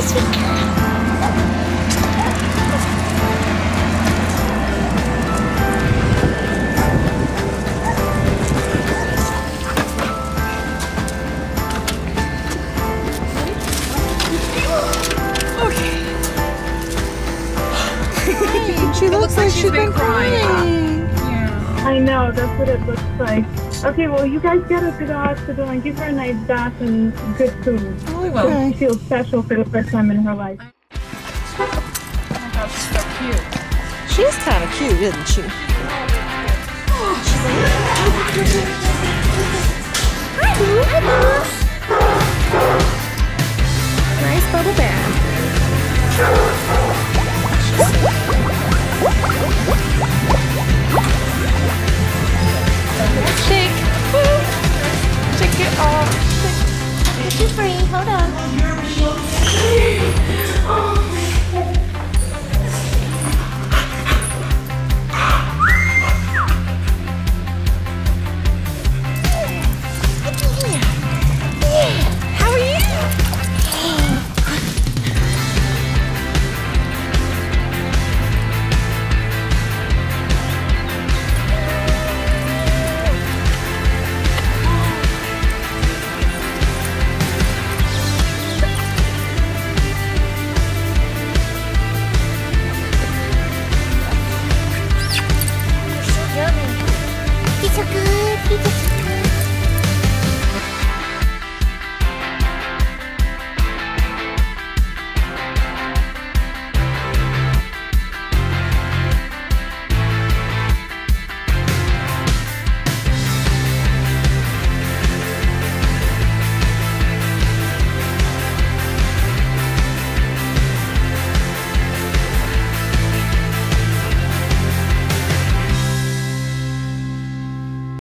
sweet girl. She looks like she's been crying. Yeah. I know, that's what it looks like. Okay, well, you guys get her to the hospital and give her a nice bath and good food. Oh, we will. So she feels special for the first time in her life. Oh my gosh, she's so cute. She's kind of cute, isn't she? Hi, Boo. Hi, Boo. Nice bubble bath. Shake. Woo. Shake it off. This is free. Hold on. How are you? He's so good.